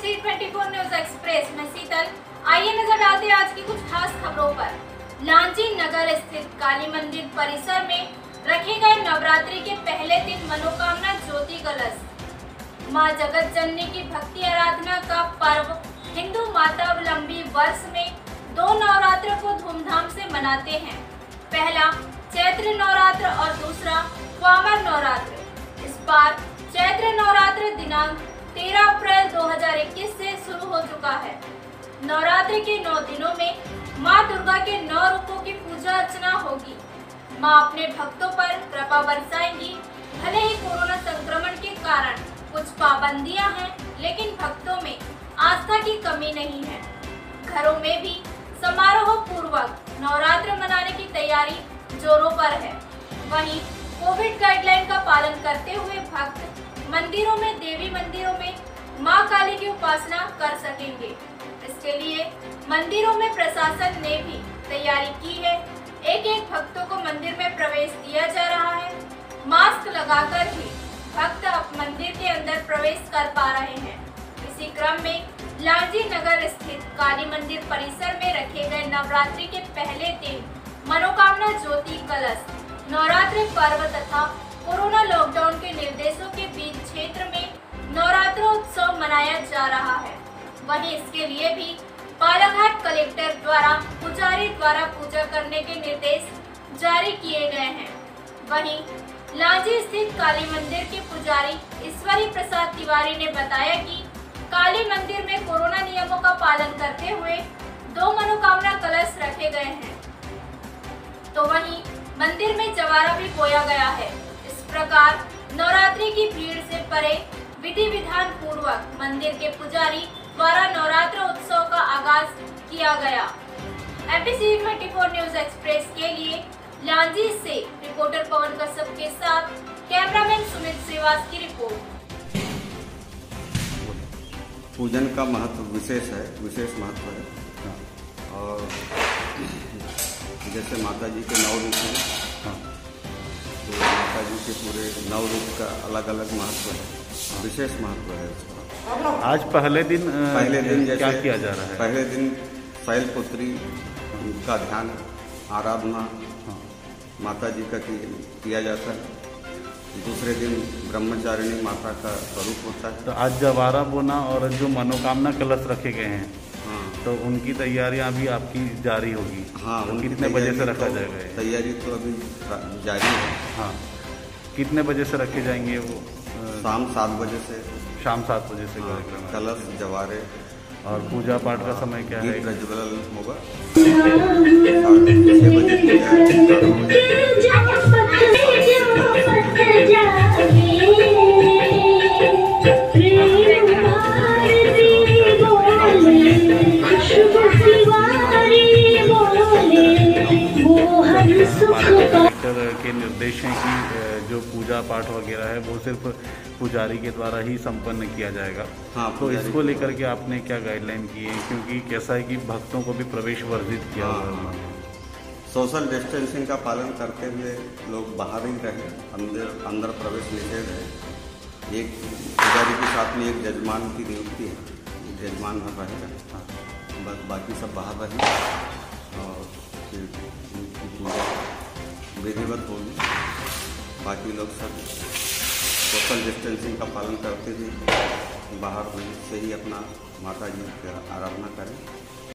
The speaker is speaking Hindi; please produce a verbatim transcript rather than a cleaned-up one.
सी चौबीस न्यूज एक्सप्रेस में शीतल। आइए नजर डालते हैं आज की कुछ खास खबरों पर। लांजी नगर स्थित काली मंदिर परिसर में रखे गए नवरात्रि के पहले दिन मनोकामना ज्योति कलश। मां जगत जननी की भक्ति आराधना का पर्व हिंदू मातावलंबी वर्ष में दो नवरात्र को धूमधाम से मनाते हैं। पहला चैत्र नवरात्र और दूसरा वामन नवरात्र। इस बार चैत्र नवरात्र दिनांक तेरह अप्रैल दो हज़ार इक्कीस से शुरू हो चुका है। नवरात्र के नौ दिनों में मां दुर्गा के नौ रूपों की पूजा अर्चना होगी। मां अपने भक्तों पर कृपा बरसाएंगी। भले ही कोरोना संक्रमण के कारण कुछ पाबंदियां हैं, लेकिन भक्तों में आस्था की कमी नहीं है। घरों में भी समारोह पूर्वक नवरात्र मनाने की तैयारी जोरों पर है। वहीं कोविड गाइडलाइन का पालन करते हुए भक्त मंदिरों में देवी मंदिरों में मां काली की उपासना कर सकेंगे। इसके लिए मंदिरों में प्रशासन ने भी तैयारी की है। एक एक भक्तों को मंदिर में प्रवेश दिया जा रहा है। मास्क लगाकर ही भक्त अब मंदिर के अंदर प्रवेश कर पा रहे हैं। इसी क्रम में लांजी नगर स्थित काली मंदिर परिसर में रखे गए नवरात्रि के पहले दिन मनोकामना ज्योति कलश नवरात्रि पर्व तथा कोरोना लॉकडाउन के निर्देशों के बीच क्षेत्र में नवरात्रोत्सव मनाया जा रहा है। वहीं इसके लिए भी बालाघाट कलेक्टर द्वारा पुजारी द्वारा पूजा करने के निर्देश जारी किए गए हैं। वहीं लांजी स्थित काली मंदिर के पुजारी ईश्वरी प्रसाद तिवारी ने बताया कि काली मंदिर में कोरोना नियमों का पालन करते हुए दो मनोकामना कलश रखे गए हैं, तो वहीं मंदिर में जवारा भी बोया गया है। इस प्रकार नवरात्रि की भीड़ से परे विधि विधान पूर्वक मंदिर के पुजारी द्वारा नवरात्र उत्सव का आगाज किया गया। एमपीसी चौबीस न्यूज एक्सप्रेस के लिए लांजी से रिपोर्टर पवन कश्यप के साथ कैमरामैन सुमित श्रीवास की रिपोर्ट। पूजन का महत्व विशेष है, विशेष महत्व है। और जैसे माता जी के नौ रूप हैं, तो माता जी के पूरे नौ रूप का अलग अलग महत्व है, विशेष महत्व है उसका। आज पहले दिन पहले दिन जैसे क्या किया जा रहा है? पहले दिन शैलपुत्री का ध्यान आराधना माता जी का किया जाता है। दूसरे दिन ब्रह्मचारिणी माता का स्वरूप होता है। तो आज जवारा बोना और जो मनोकामना कलश रखे गए हैं, हाँ, तो उनकी तैयारियां भी आपकी जारी होगी। हाँ, तो कितने बजे से रखा जाएगा? तैयारी तो अभी जारी है। हाँ, कितने बजे से रखे जाएंगे वो? शाम सात बजे से शाम सात बजे से हाँ, कार्यक्रम। कलश जवारे और पूजा पाठ का समय क्या है? प्रज्वलन होगा छह बजे पूजा। के निर्देश हैं कि जो पूजा पाठ वगैरह है वो सिर्फ पुजारी के द्वारा ही संपन्न किया जाएगा। हाँ, तो इसको लेकर के आपने क्या गाइडलाइन की है? क्योंकि कैसा है कि भक्तों को भी प्रवेश वर्जित किया हुआ हाँ, है। सोशल डिस्टेंसिंग का पालन करते हुए लोग बाहर ही रहे, अंदर अंदर प्रवेश निषेध है। एक पुजारी के साथ में एक जजमान की नियुक्ति है, जजमान रहेगा। हाँ, बस बाकी सब बाहर रहे और फिर उनकी पूजा विधिवत होगी। बाकी लोग सब सोशल डिस्टेंसिंग का पालन करते हुए बाहर से ही अपना माता जी की आराधना करें।